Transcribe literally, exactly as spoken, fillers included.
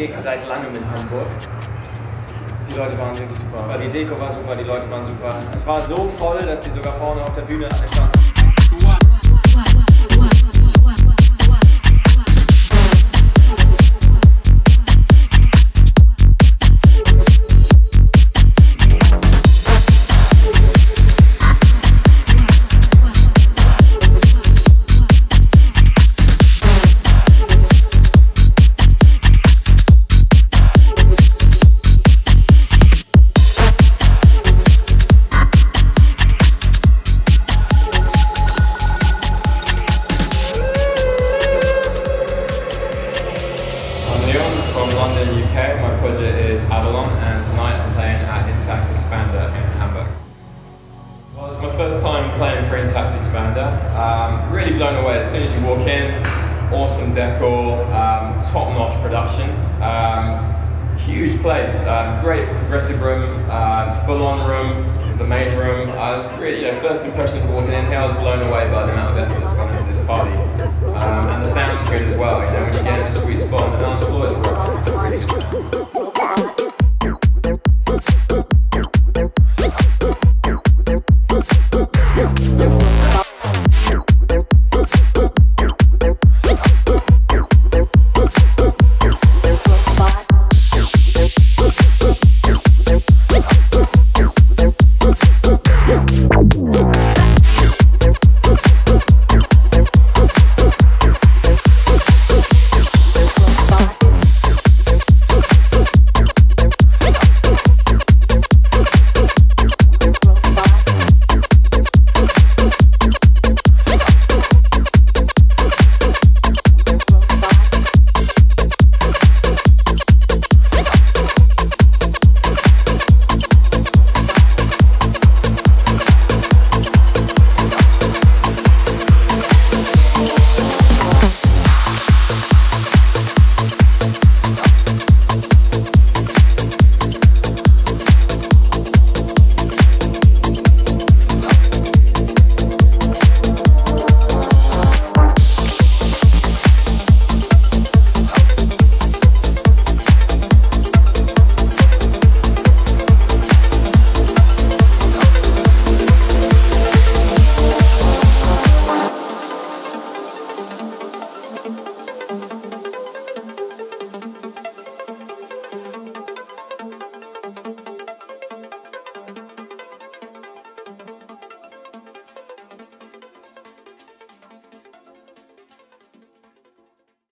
Gig seit langem in Hamburg. Die Leute waren wirklich super. Die Deko war super, die Leute waren super. Es war so voll, dass die sogar vorne auf der Bühne alle standen. From London, U K. My project is Avalon, and tonight I'm playing at Expanda in Hamburg. Well, it's my first time playing for Expanda. Um, really blown away as soon as you walk in. Awesome decor, um, top-notch production. Um, huge place, um, great progressive room, uh, full-on room is the main room. I was really, you know, first impressions walking in here, I was blown away by the amount of effort that's gone into this party. Um, and the sound's good as well, you know, when you get in a sweet spot and the dance floor is really good.